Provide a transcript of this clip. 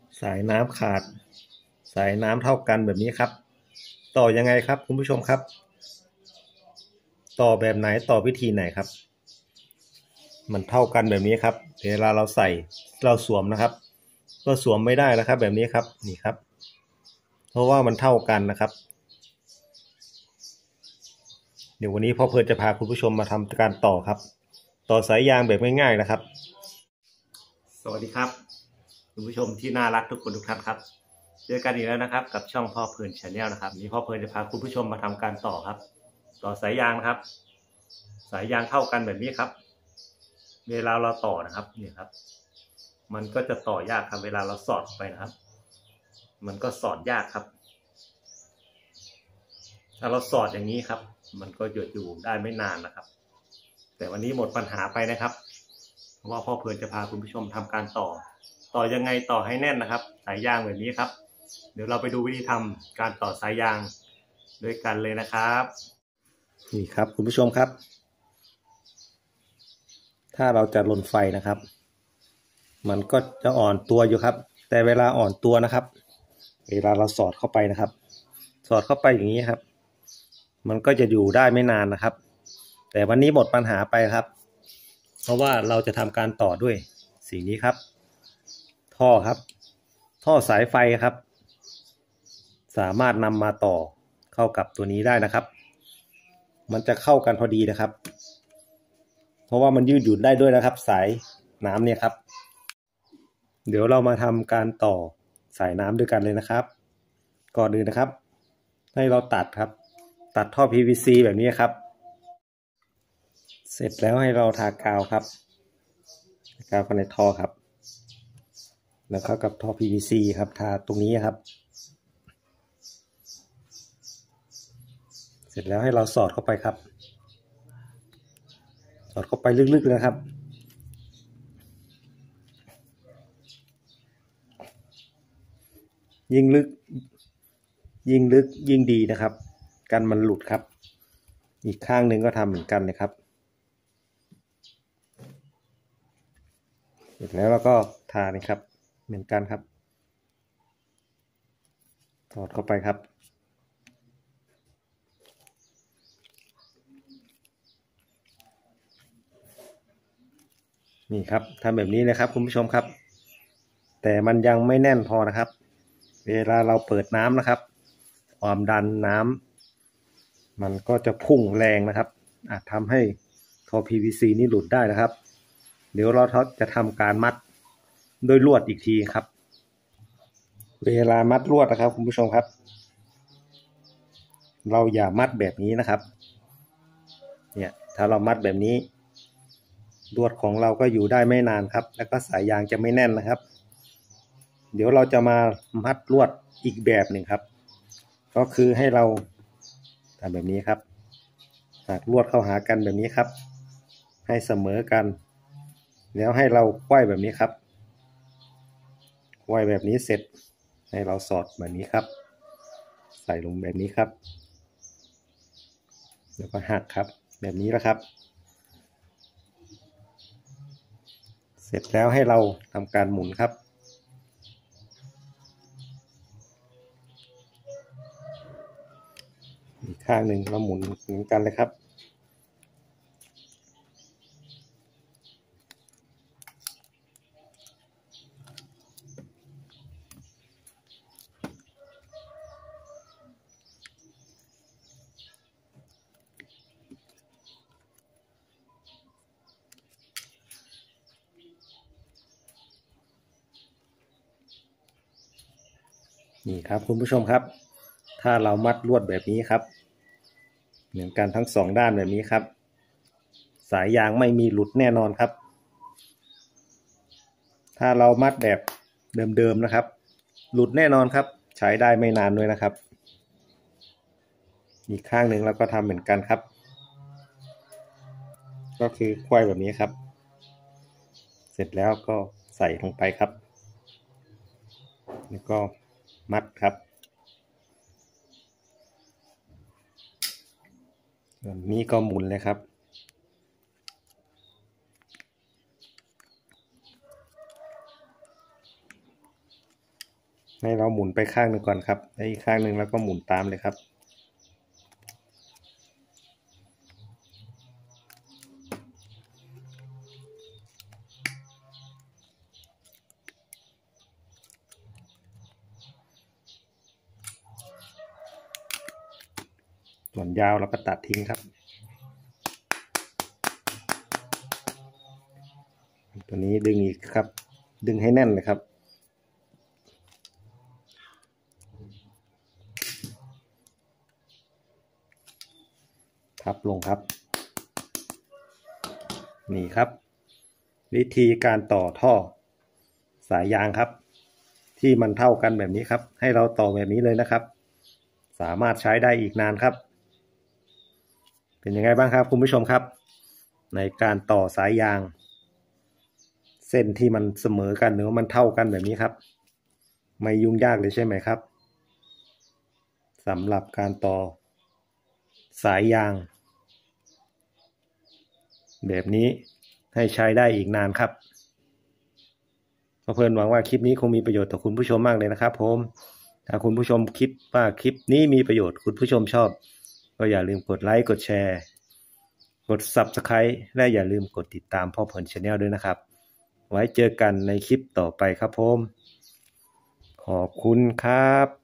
สายน้ำขาดสายน้ำเท่ากันแบบนี้ครับต่อยังไงครับคุณผู้ชมครับต่อแบบไหนต่อวิธีไหนครับมันเท่ากันแบบนี้ครับเวลาเราใส่เราสวมนะครับก็สวมไม่ได้นะครับแบบนี้ครับนี่ครับเพราะว่ามันเท่ากันนะครับเดี๋ยววันนี้พ่อเพลินจะพาคุณผู้ชมมาทำการต่อครับต่อสายยางแบบง่ายๆนะครับสวัสดีครับคุณผู้ชมที่น่ารักทุกคนทุกท่านครับเจอกันอีกแล้วนะครับกับช่องพ่อเพลิน Channel นะครับนี่พ่อเพลินจะพาคุณผู้ชมมาทำการต่อครับต่อสายยางนะครับสายยางเท่ากันแบบนี้ครับเวลาเราต่อนะครับนี่ครับมันก็จะต่อยากครับเวลาเราสอดไปนะครับมันก็สอดยากครับถ้าเราสอดอย่างนี้ครับมันก็หยุดอยู่ได้ไม่นานนะครับแต่วันนี้หมดปัญหาไปนะครับเพราะว่าพ่อเพลินจะพาคุณผู้ชมทำการต่อยังไงต่อให้แน่นนะครับสายยางแบบนี้ครับเดี๋ยวเราไปดูวิธีทำการต่อสายยางด้วยกันเลยนะครับนี่ครับคุณผู้ชมครับถ้าเราจะลนไฟนะครับมันก็จะอ่อนตัวอยู่ครับแต่เวลาอ่อนตัวนะครับเวลาเราสอดเข้าไปนะครับสอดเข้าไปอย่างนี้ครับมันก็จะอยู่ได้ไม่นานนะครับแต่วันนี้หมดปัญหาไปครับเพราะว่าเราจะทำการต่อด้วยสิ่งนี้ครับท่อครับท่อสายไฟครับสามารถนำมาต่อเข้ากับตัวนี้ได้นะครับมันจะเข้ากันพอดีนะครับเพราะว่ามันยืดหยุ่นได้ด้วยนะครับสายน้ำเนี่ยครับเดี๋ยวเรามาทำการต่อสายน้ำด้วยกันเลยนะครับก่อนอื่นนะครับให้เราตัดครับตัดท่อ PVC แบบนี้ครับเสร็จแล้วให้เราทากาวครับกาวภายในท่อครับแล้วเข้ากับท่อ PVC ครับทาตรงนี้ครับเสร็จแล้วให้เราสอดเข้าไปครับสอดเข้าไปลึกๆเลยครับยิ่งลึกยิ่งดีนะครับกันมันหลุดครับอีกข้างหนึ่งก็ทำเหมือนกันนะครับเสร็จแล้วเราก็ทานี่ครับเหมือนกันครับสอดเข้าไปครับนี่ครับทำแบบนี้เลยครับคุณผู้ชมครับแต่มันยังไม่แน่นพอนะครับเวลาเราเปิดน้ำนะครับความดันน้ำมันก็จะพุ่งแรงนะครับอาจทำให้ท่อ PVC นี่หลุดได้นะครับเดี๋ยวเราจะทำการมัดด้วยลวดอีกทีครับเวลามัดลวดนะครับคุณผู้ชมครับเราอย่ามัดแบบนี้นะครับเนี่ยถ้าเรามัดแบบนี้ลวดของเราก็อยู่ได้ไม่นานครับแล้วก็สายยางจะไม่แน่นนะครับเดี๋ยวเราจะมามัดลวดอีกแบบหนึ่งครับก็คือให้เราทำแบบนี้ครับตัดลวดเข้าหากันแบบนี้ครับให้เสมอกันแล้วให้เราควยแบบนี้ครับควยแบบนี้เสร็จให้เราสอดแบบนี้ครับใส่ลงแบบนี้ครับแล้วก็หักครับแบบนี้แล้วครับเสร็จแล้วให้เราทำการหมุนครับอีกข้างหนึ่งเราหมุนเหมือนกันเลยครับนี่ครับคุณผู้ชมครับถ้าเรามัดลวดแบบนี้ครับเหมือนกันทั้งสองด้านแบบนี้ครับสายยางไม่มีหลุดแน่นอนครับถ้าเรามัดแบบเดิมๆนะครับหลุดแน่นอนครับใช้ได้ไม่นานด้วยนะครับอีกข้างหนึ่งเราก็ทำเหมือนกันครับก็คือควายแบบนี้ครับเสร็จแล้วก็ใส่ลงไปครับแล้วก็มัดครับส่วนนี้ก็หมุนเลยครับให้เราหมุนไปข้างหนึ่งก่อนครับแล้วอีกข้างหนึ่งแล้วก็หมุนตามเลยครับส่วนยาวเราก็ตัดทิ้งครับตัวนี้ดึงอีกครับดึงให้แน่นเลยครับพับลงครับนี่ครับวิธีการต่อท่อสายยางครับที่มันเท่ากันแบบนี้ครับให้เราต่อแบบนี้เลยนะครับสามารถใช้ได้อีกนานครับเป็นยังไงบ้างครับคุณผู้ชมครับในการต่อสายยางเส้นที่มันเสมอกันหรือว่ามันเท่ากันแบบนี้ครับไม่ยุ่งยากเลยใช่ไหมครับสำหรับการต่อสายยางแบบนี้ให้ใช้ได้อีกนานครับเพื่อนหวังว่าคลิปนี้คงมีประโยชน์ต่อคุณผู้ชมมากเลยนะครับผมถ้าคุณผู้ชมคิดว่าคลิปนี้มีประโยชน์คุณผู้ชมชอบก็อย่าลืมกดไลค์กดแชร์กด Subscribe และอย่าลืมกดติดตามพ่อเผิน Channel ด้วยนะครับไว้เจอกันในคลิปต่อไปครับผมขอบคุณครับ